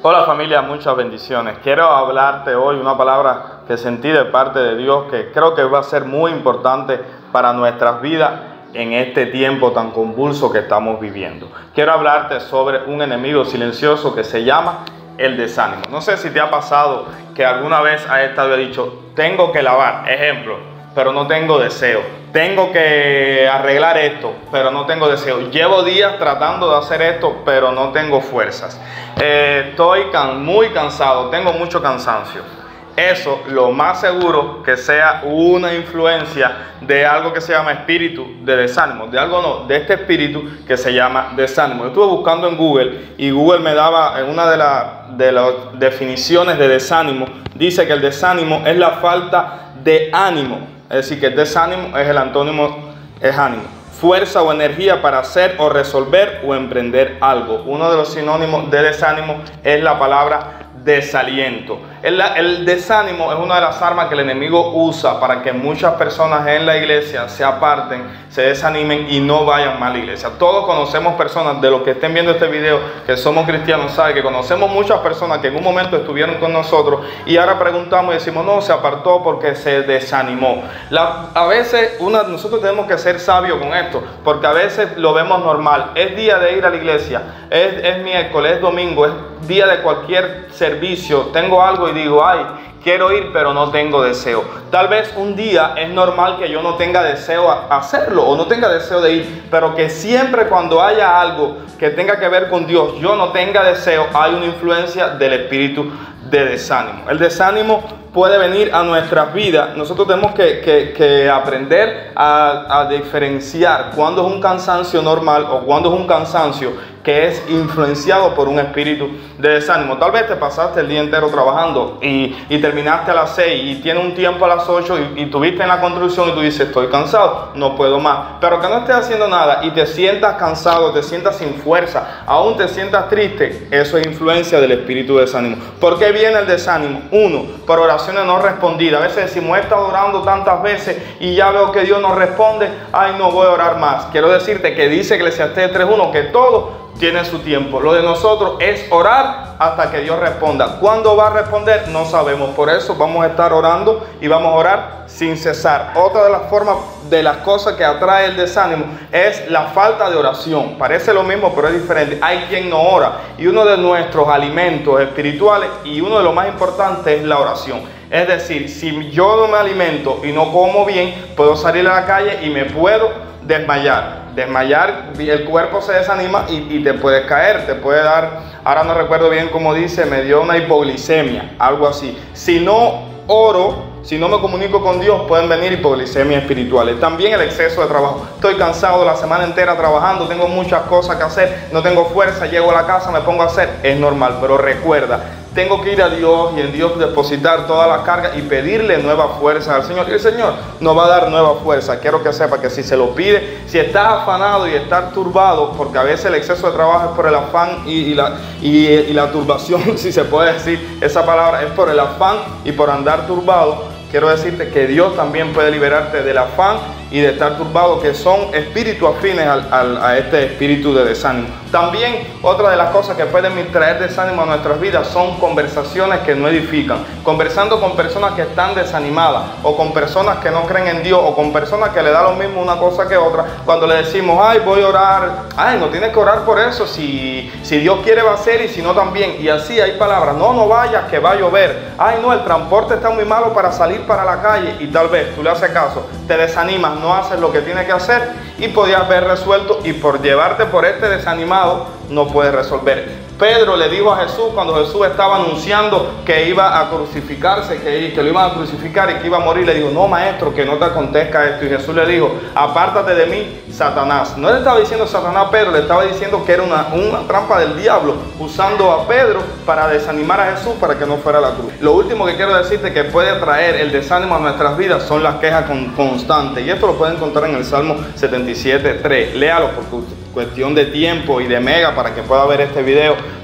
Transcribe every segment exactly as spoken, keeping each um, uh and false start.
Hola familia, muchas bendiciones. Quiero hablarte hoy una palabra que sentí de parte de Dios que creo que va a ser muy importante para nuestras vidas en este tiempo tan convulso que estamos viviendo. Quiero hablarte sobre un enemigo silencioso que se llama el desánimo. No sé si te ha pasado que alguna vez has estado y dicho, tengo que lavar, ejemplo, pero no tengo deseo. Tengo que arreglar esto, pero no tengo deseo. Llevo días tratando de hacer esto, pero no tengo fuerzas. Eh, estoy can, muy cansado, tengo mucho cansancio. Eso, lo más seguro que sea una influencia de algo que se llama espíritu de desánimo. De algo no, de este espíritu que se llama desánimo. Yo estuve buscando en Google y Google me daba en una de, la, de las definiciones de desánimo. Dice que el desánimo es la falta de ánimo. Es decir, que el desánimo es el antónimo, es ánimo. Fuerza o energía para hacer o resolver o emprender algo. Uno de los sinónimos de desánimo es la palabra desaliento. El, el desánimo es una de las armas que el enemigo usa para que muchas personas en la iglesia se aparten, se desanimen y no vayan más a la iglesia. Todos conocemos personas, de los que estén viendo este video, que somos cristianos, saben que conocemos muchas personas que en un momento estuvieron con nosotros y ahora preguntamos y decimos, no, se apartó porque se desanimó. La, a veces una, nosotros tenemos que ser sabios con esto, porque a veces lo vemos normal. Es día de ir a la iglesia, es, es miércoles, es domingo, es día de cualquier servicio, tengo algo y digo, ay, quiero ir pero no tengo deseo. Tal vez un día es normal que yo no tenga deseo a hacerlo o no tenga deseo de ir, pero que siempre cuando haya algo que tenga que ver con Dios, yo no tenga deseo, hay una influencia del espíritu de desánimo. El desánimo puede venir a nuestras vidas. Nosotros tenemos que, que, que aprender a, a diferenciar cuándo es un cansancio normal o cuándo es un cansancio que es influenciado por un espíritu de desánimo. Tal vez te pasaste el día entero trabajando y, y terminaste a las seis y tienes un tiempo a las ocho y, y tuviste en la construcción y tú dices, estoy cansado, no puedo más. Pero que no estés haciendo nada y te sientas cansado, te sientas sin fuerza, aún te sientas triste, eso es influencia del espíritu de desánimo. ¿Por qué viene el desánimo? Uno, por oraciones no respondidas. A veces decimos, he estado orando tantas veces y ya veo que Dios no responde, ay, no voy a orar más. Quiero decirte que dice Eclesiastés tres uno que todo tiene su tiempo. Lo de nosotros es orar hasta que Dios responda. ¿Cuándo va a responder? No sabemos. Por eso vamos a estar orando y vamos a orar sin cesar. Otra de las formas, de las cosas que atrae el desánimo es la falta de oración. Parece lo mismo, pero es diferente. Hay quien no ora. Y uno de nuestros alimentos espirituales y uno de los más importantes es la oración. Es decir, si yo no me alimento y no como bien, puedo salir a la calle y me puedo desmayar. Desmayar, el cuerpo se desanima y, y te puedes caer, te puede dar, ahora no recuerdo bien cómo dice, me dio una hipoglicemia, algo así. Si no oro, si no me comunico con Dios, pueden venir hipoglicemias espirituales. También el exceso de trabajo. Estoy cansado la semana entera trabajando, tengo muchas cosas que hacer, no tengo fuerza, llego a la casa, me pongo a hacer. Es normal, pero recuerda, tengo que ir a Dios y en Dios depositar toda la carga y pedirle nueva fuerza al Señor. Y el Señor nos va a dar nueva fuerza. Quiero que sepa que si se lo pide, si estás afanado y estás turbado, porque a veces el exceso de trabajo es por el afán y, y, la, y, y la turbación, si se puede decir esa palabra, es por el afán y por andar turbado. Quiero decirte que Dios también puede liberarte del afán y de estar turbado, que son espíritus afines al, al, a este espíritu de desánimo. También otra de las cosas que pueden traer desánimo a nuestras vidas son conversaciones que no edifican. Conversando con personas que están desanimadas o con personas que no creen en Dios o con personas que le da lo mismo una cosa que otra. Cuando le decimos, ay, voy a orar, ay, no tienes que orar por eso, si, si Dios quiere va a ser y si no también. Y así hay palabras, no, no vayas que va a llover. Ay, no, el transporte está muy malo para salir para la calle y tal vez tú le haces caso, te desanimas, no haces lo que tienes que hacer y podías haber resuelto y por llevarte por este desanimado no puedes resolver. Pedro le dijo a Jesús cuando Jesús estaba anunciando que iba a crucificarse, que, que lo iban a crucificar y que iba a morir, le dijo, no maestro, que no te acontezca esto. Y Jesús le dijo, apártate de mí, Satanás. No le estaba diciendo Satanás a Pedro, le estaba diciendo que era una, una trampa del diablo, usando a Pedro para desanimar a Jesús para que no fuera a la cruz. Lo último que quiero decirte que puede traer el desánimo a nuestras vidas son las quejas con, constantes. Y esto lo pueden encontrar en el Salmo setenta y siete, tres. Léalo porque cuestión de tiempo y de mega para que pueda ver este video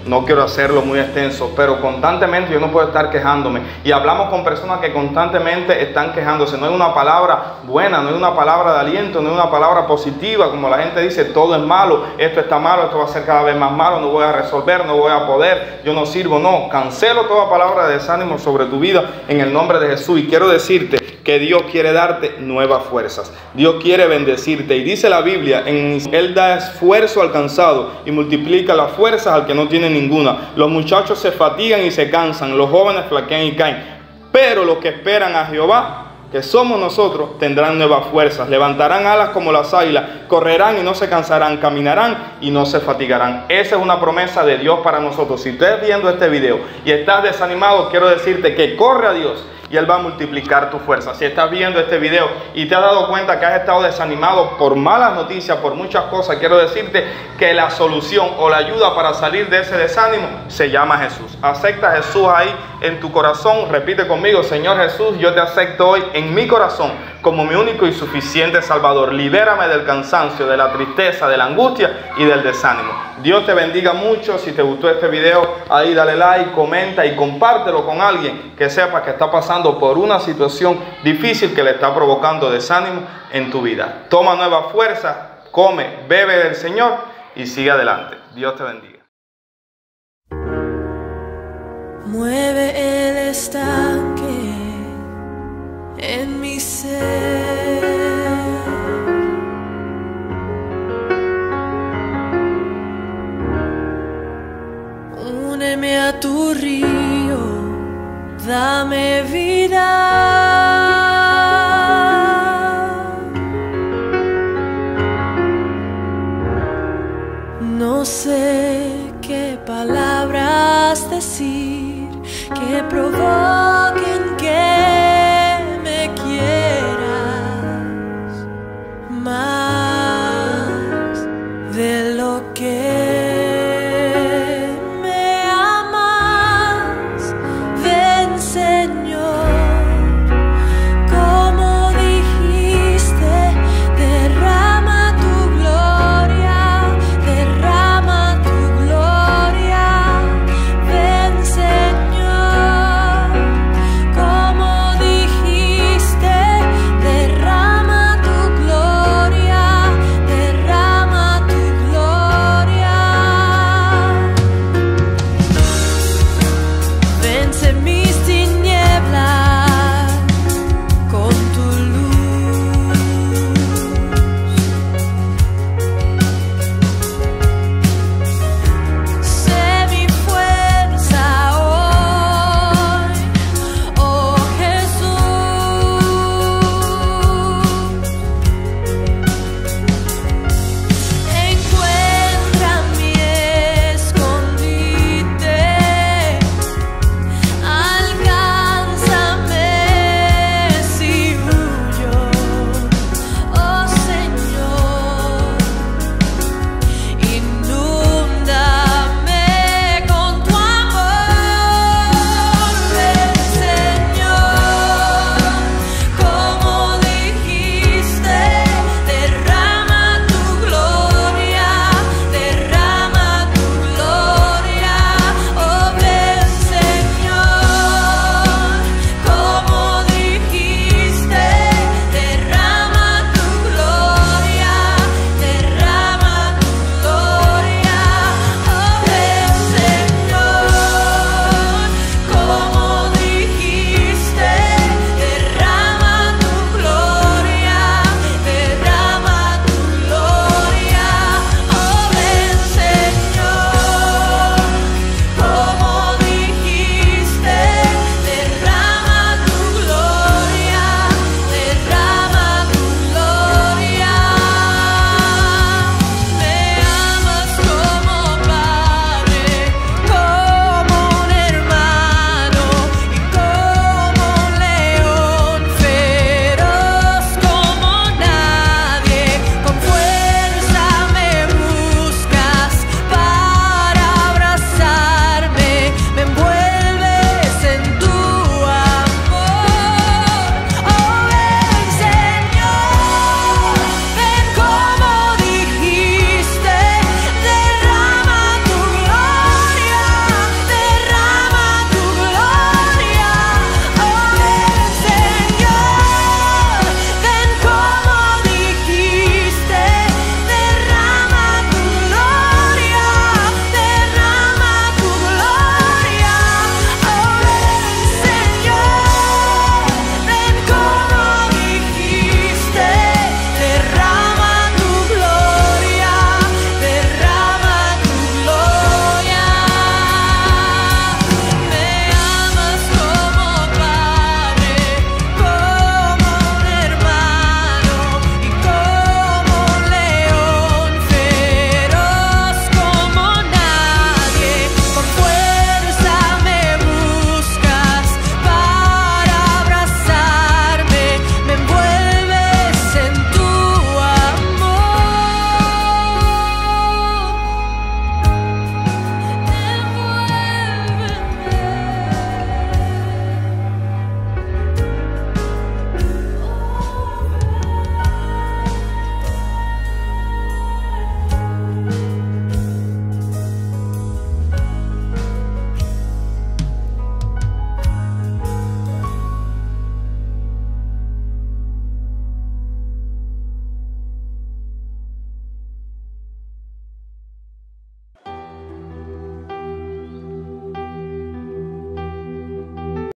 no quiero hacerlo muy extenso, pero constantemente yo no puedo estar quejándome. Y hablamos con personas que constantemente están quejándose. No hay una palabra buena, no hay una palabra de aliento, no hay una palabra positiva, como la gente dice, todo es malo, esto está malo, esto va a ser cada vez más malo, no voy a resolver, no voy a poder, yo no sirvo. No, cancelo toda palabra de desánimo sobre tu vida en el nombre de Jesús. Y quiero decirte que Dios quiere darte nuevas fuerzas. Dios quiere bendecirte. Y dice la Biblia, en, Él da esfuerzo al cansado y multiplica las fuerzas al que no tiene ninguna. Los muchachos se fatigan y se cansan, los jóvenes flaquean y caen. Pero los que esperan a Jehová, que somos nosotros, tendrán nuevas fuerzas, levantarán alas como las águilas, correrán y no se cansarán, caminarán y no se fatigarán. Esa es una promesa de Dios para nosotros. Si estás viendo este video y estás desanimado, quiero decirte que corre a Dios y Él va a multiplicar tu fuerza. Si estás viendo este video y te has dado cuenta que has estado desanimado por malas noticias, por muchas cosas, quiero decirte que la solución o la ayuda para salir de ese desánimo se llama Jesús. Acepta a Jesús ahí en tu corazón. Repite conmigo: Señor Jesús, yo te acepto hoy en mi corazón como mi único y suficiente Salvador. Libérame del cansancio, de la tristeza, de la angustia y del desánimo. Dios te bendiga mucho. Si te gustó este video, ahí dale like, comenta y compártelo con alguien que sepa que está pasando por una situación difícil que le está provocando desánimo en tu vida. Toma nueva fuerza, come, bebe del Señor y sigue adelante. Dios te bendiga. Mueve el estanque en mi ser, úneme a tu río, dame vida. No sé qué palabras decir que provoquen que me quieras más de lo que